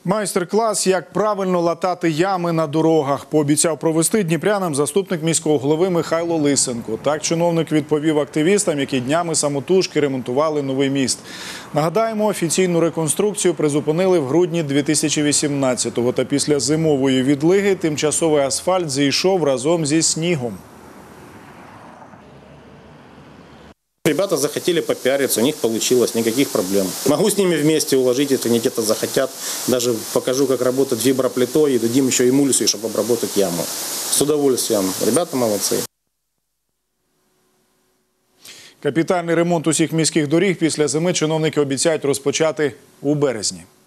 Майстер-клас «Як правильно латати ями на дорогах» пообіцяв провести дніпрянам заступник міського голови Михайло Лисенко. Так чиновник відповів активістам, які днями самотужки ремонтували новий міст. Нагадаємо, офіційну реконструкцію призупинили в грудні 2018-го. Та після зимової відлиги тимчасовий асфальт зійшов разом зі снігом. Ребята захотели попиариться, у них получилось, никаких проблем. Могу с ними вместе уложить, если они где-то захотят. Даже покажу, как работать виброплитой и дадим еще эмульсию, чтобы обработать яму. С удовольствием. Ребята молодцы. Капітальний ремонт усіх міських доріг після зими чиновники обіцяють розпочати у березні.